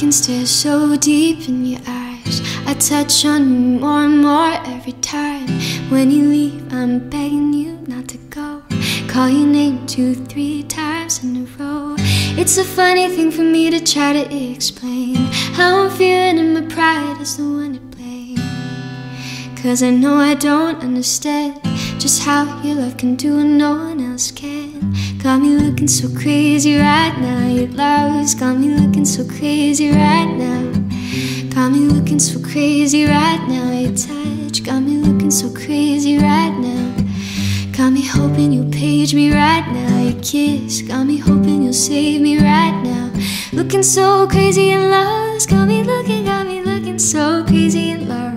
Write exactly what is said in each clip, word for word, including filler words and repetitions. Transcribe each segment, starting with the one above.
can stare so deep in your eyes. I touch on you more and more every time. When you leave, I'm begging you not to go. Call your name two, three times in a row. It's a funny thing for me to try to explain how I'm feeling, and my pride is the one to blame. Cause I know I don't understand just how your love can do what no one else can. Got me looking so crazy right now. Your love's got me looking so crazy right now. Got me looking so crazy right now. Your touch got me looking so crazy right now. Got me hoping you'll page me right now. Your kiss got me hoping you'll save me right now. Looking so crazy in love. Got me looking, got me looking so crazy in love.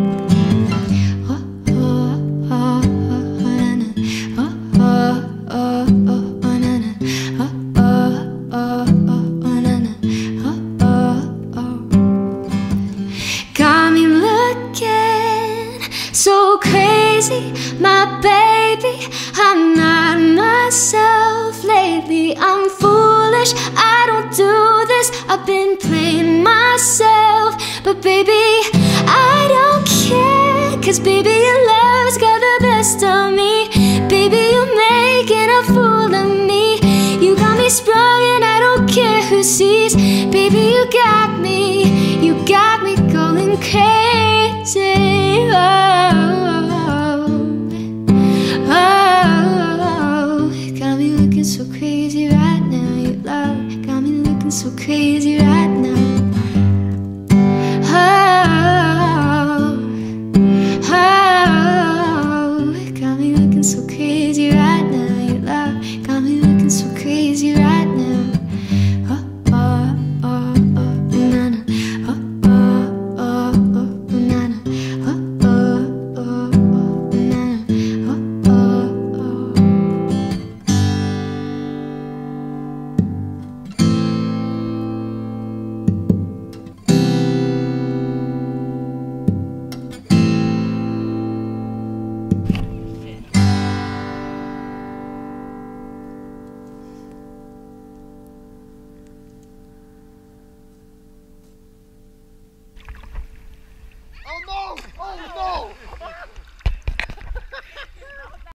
So crazy, my baby, I'm not myself lately. I'm foolish, I don't do this. I've been playing myself, but baby, I don't care. Cause baby, your love's got the best of me. Baby, you're making a fool of me. You got me sprung and I don't care who sees. Baby, you got me, you got me going crazy.